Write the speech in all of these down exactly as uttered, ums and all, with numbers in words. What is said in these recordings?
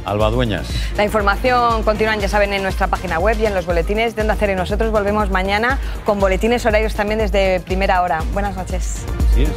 Alba Dueñas. La información continúa, ya saben, en nuestra página web y en los boletines de Onda Cero. Y nosotros volvemos mañana con boletines horarios también desde primera hora. Buenas noches. Así es.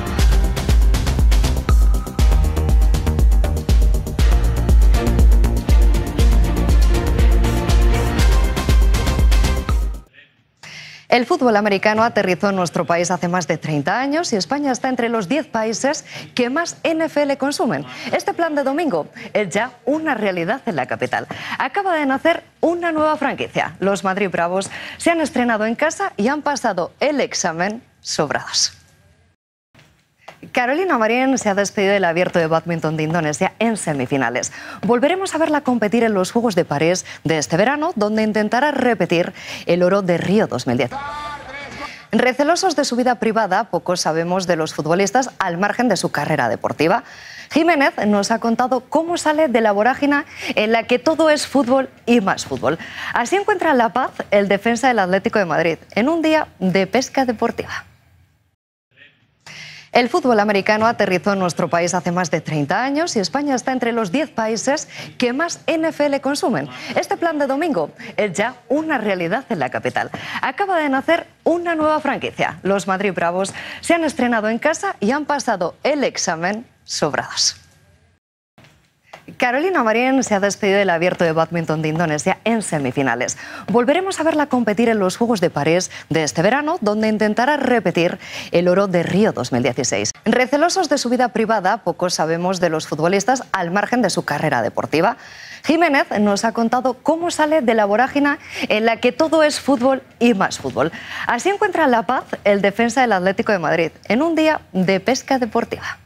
El fútbol americano aterrizó en nuestro país hace más de treinta años y España está entre los diez países que más N F L consumen. Este plan de domingo es ya una realidad en la capital. Acaba de nacer una nueva franquicia. Los Madrid Bravos se han estrenado en casa y han pasado el examen sobrados. Carolina Marín se ha despedido del Abierto de Bádminton de Indonesia en semifinales. Volveremos a verla competir en los Juegos de París de este verano, donde intentará repetir el oro de Río dos mil diez. Recelosos de su vida privada, poco sabemos de los futbolistas al margen de su carrera deportiva. Jiménez nos ha contado cómo sale de la vorágine en la que todo es fútbol y más fútbol. Así encuentra la paz el defensa del Atlético de Madrid en un día de pesca deportiva. El fútbol americano aterrizó en nuestro país hace más de treinta años y España está entre los diez países que más N F L consumen. Este plan de domingo es ya una realidad en la capital. Acaba de nacer una nueva franquicia. Los Madrid Bravos se han estrenado en casa y han pasado el examen sobrados. Carolina Marín se ha despedido del Abierto de Bádminton de Indonesia en semifinales. Volveremos a verla competir en los Juegos de París de este verano, donde intentará repetir el oro de Río dos mil dieciséis. Recelosos de su vida privada, poco sabemos de los futbolistas al margen de su carrera deportiva. Jiménez nos ha contado cómo sale de la vorágine en la que todo es fútbol y más fútbol. Así encuentra la paz el defensa del Atlético de Madrid en un día de pesca deportiva.